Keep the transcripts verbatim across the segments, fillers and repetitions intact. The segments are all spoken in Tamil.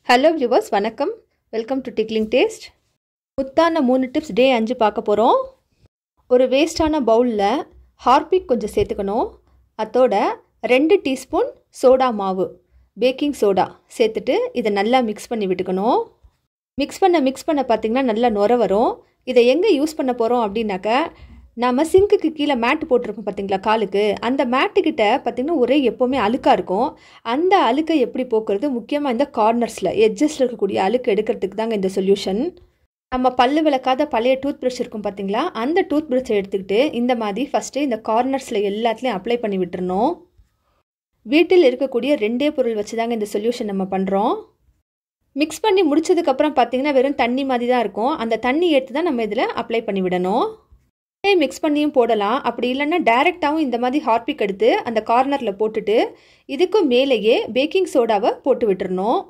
Hello viewers, வணக்கம். Welcome to Tickling Taste. முத்தான மூணு டிப்ஸ் டே அஞ்சு பார்க்க போகிறோம். ஒரு வேஸ்டான பவுலில் ஹார்பிக் கொஞ்சம் சேர்த்துக்கணும். அதோட ரெண்டு டீஸ்பூன் சோடா மாவு, பேக்கிங் சோடா சேர்த்துட்டு இதை நல்லா மிக்ஸ் பண்ணி விட்டுக்கணும். மிக்ஸ் பண்ண மிக்ஸ் பண்ண பார்த்திங்கன்னா நல்லா நுர வரும். இதை எங்கே யூஸ் பண்ண போகிறோம் அப்படின்னாக்கா, நம்ம சிங்க்குக்கு கீழே மேட்டு போட்டிருக்கோம் பார்த்திங்களா காலுக்கு, அந்த மேட்டுக்கிட்ட பார்த்திங்கன்னா ஒரே எப்போவுமே அழுக்காக இருக்கும். அந்த அழுக்கை எப்படி போக்குறது, முக்கியமாக இந்த கார்னர்ஸில் எட்ஜஸில் இருக்கக்கூடிய அழுக்கு எடுக்கிறதுக்கு தாங்க இந்த சொல்யூஷன். நம்ம பல்லு விளக்காத பழைய டூத் ப்ரஷ் இருக்கும் பார்த்திங்களா, அந்த டூத் ப்ரஷை எடுத்துக்கிட்டு இந்த மாதிரி ஃபஸ்ட்டு இந்த கார்னர்ஸில் எல்லாத்துலேயும் அப்ளை பண்ணி விட்டுறணும். வீட்டில் இருக்கக்கூடிய ரெண்டே பொருள் வச்சு தாங்க இந்த சொல்யூஷன் நம்ம பண்ணுறோம். மிக்ஸ் பண்ணி முடிச்சதுக்கப்புறம் பார்த்திங்கன்னா வெறும் தண்ணி மாதிரி தான் இருக்கும். அந்த தண்ணி எடுத்து தான் நம்ம இதில் அப்ளை பண்ணி விடணும். மிக்ஸ் பண்ணியும் போடலாம், அப்படி இல்லைன்னா டைரெக்டாகவும் இந்த மாதிரி ஹார்பிக் எடுத்து அந்த கார்னரில் போட்டுட்டு இதுக்கு மேலேயே பேக்கிங் சோடாவை போட்டு விட்டுறணும்.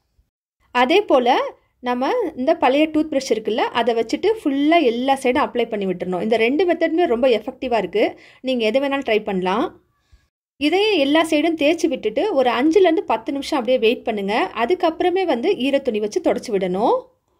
அதே போல் நம்ம இந்த பழைய டூத் ப்ரஷ் இருக்குல்ல, அதை வச்சுட்டு ஃபுல்லாக எல்லா சைடும் அப்ளை பண்ணி விட்டுறணும். இந்த ரெண்டு மெத்தடுமே ரொம்ப எஃபெக்டிவாக இருக்குது. நீங்கள் எது வேணாலும் ட்ரை பண்ணலாம். இதையும் எல்லா சைடும் தேய்ச்சி விட்டுட்டு ஒரு அஞ்சுலேருந்து பத்து நிமிஷம் அப்படியே வெயிட் பண்ணுங்கள். அதுக்கப்புறமே வந்து ஈரத்துணி வச்சு தொடச்சி விடணும்.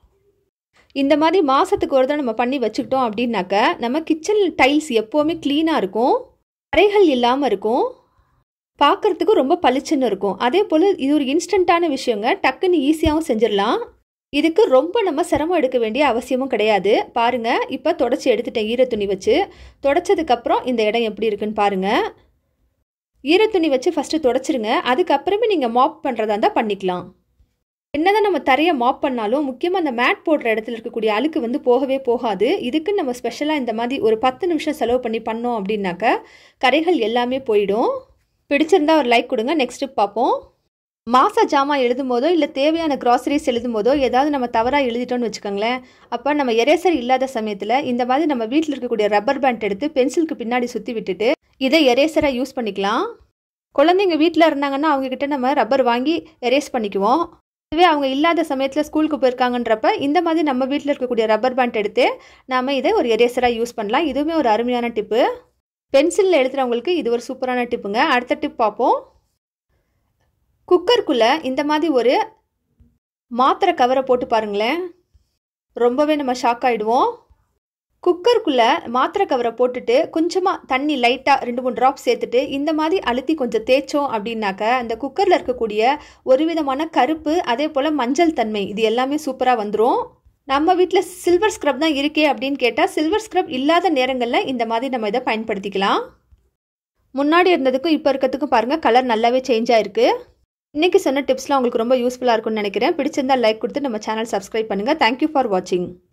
இந்த மாதிரி மாதத்துக்கு ஒரு தான் நம்ம பண்ணி வச்சுக்கிட்டோம் அப்படின்னாக்க நம்ம கிச்சன் டைல்ஸ் எப்போவுமே க்ளீனாக இருக்கும், அறைகள் இல்லாமல் இருக்கும், பார்க்குறதுக்கு ரொம்ப பளிச்சுன்னு இருக்கும். அதே போல் இது ஒரு இன்ஸ்டண்ட்டான விஷயங்க, டக்குன்னு ஈஸியாகவும் செஞ்சிடலாம். இதுக்கு ரொம்ப நம்ம சிரமம் எடுக்க வேண்டிய அவசியமும் கிடையாது. பாருங்கள், இப்போ தொடச்சி எடுத்துட்டேன் ஈரத்துணி வச்சு. தொடச்சதுக்கப்புறம் இந்த இடம் எப்படி இருக்குன்னு பாருங்கள். ஈரத்துணி வச்சு ஃபஸ்ட்டு தொடச்சிருங்க. அதுக்கப்புறமே நீங்கள் மாப் பண்ணுறதா இருந்தால் பண்ணிக்கலாம். என்னதான் நம்ம தரையை மாப் பண்ணாலும் முக்கியமாக அந்த மேட் போடுற இடத்துல இருக்கக்கூடிய அழுக்கு வந்து போகவே போகாது. இதுக்கு நம்ம ஸ்பெஷலாக இந்த மாதிரி ஒரு பத்து நிமிஷம் செலவு பண்ணி பண்ணோம் அப்படின்னாக்க கரைகள் எல்லாமே போயிடும். பிடிச்சிருந்தா ஒரு லைக் கொடுங்க. நெக்ஸ்ட் பார்ப்போம். மாச ஜாமான் எழுதும் போதோ இல்லை தேவையான கிராசரிஸ் எழுதும் போதோ ஏதாவது நம்ம தவறாக எழுதிட்டோம்னு வச்சுக்கோங்களேன். அப்போ நம்ம எரேசர் இல்லாத சமயத்தில் இந்த மாதிரி நம்ம வீட்டில் இருக்கக்கூடிய ரப்பர் பேண்ட் எடுத்து பென்சிலுக்கு பின்னாடி சுற்றி விட்டுட்டு இதை எரேசராக யூஸ் பண்ணிக்கலாம். குழந்தைங்க வீட்டில் இருந்தாங்கன்னா அவங்கக்கிட்ட நம்ம ரப்பர் வாங்கி எரேஸ் பண்ணிக்குவோம். இதுவே அவங்க இல்லாத சமயத்தில் ஸ்கூலுக்கு போயிருக்காங்கன்றப்ப இந்த மாதிரி நம்ம வீட்டில் இருக்கக்கூடிய ரப்பர் பேண்ட் எடுத்து நாம் இதை ஒரு எரேசராக யூஸ் பண்ணலாம். இதுவுமே ஒரு அருமையான டிப்பு. பென்சிலில் எழுதுகிறவங்களுக்கு இது ஒரு சூப்பரான டிப்புங்க. அடுத்த டிப் பார்ப்போம். குக்கருக்குள்ளே இந்த மாதிரி ஒரு மாத்திரை கவரை போட்டு பாருங்களேன், ரொம்பவே நம்ம ஷாக் ஆகிடுவோம். குக்கருக்குள்ளே மாத்திரை கவரை போட்டுட்டு கொஞ்சமாக தண்ணி லைட்டாக ரெண்டு மூணு ட்ராப் சேர்த்துட்டு இந்த மாதிரி அழுத்தி கொஞ்சம் தேய்ச்சோம் அப்படின்னாக்க அந்த குக்கரில் இருக்கக்கூடிய ஒரு விதமான கருப்பு, அதே போல் மஞ்சள் தன்மை, இது எல்லாமே சூப்பராக வந்துடும். நம்ம வீட்டில் சில்வர் ஸ்க்ரப் தான் இருக்கே அப்படின்னு கேட்டால் சில்வர் ஸ்க்ரப் இல்லாத நேரங்களில் இந்த மாதிரி நம்ம இதை பயன்படுத்திக்கலாம். முன்னாடி இருந்ததுக்கும் இப்போ இருக்கிறதுக்கும் பாருங்கள், கலர் நல்லாவே சேஞ்ச் ஆகிருக்கு. இன்றைக்கி சொன்ன டிப்ஸ்லாம் உங்களுக்கு ரொம்ப யூஸ்ஃபுல்லாக இருக்கும்னு நினைக்கிறேன். பிடிச்சிருந்தால் லைக் கொடுத்து நம்ம சேனல் சப்ஸ்கிரைப் பண்ணுங்கள். தேங்க்யூ ஃபார் வாட்சிங்.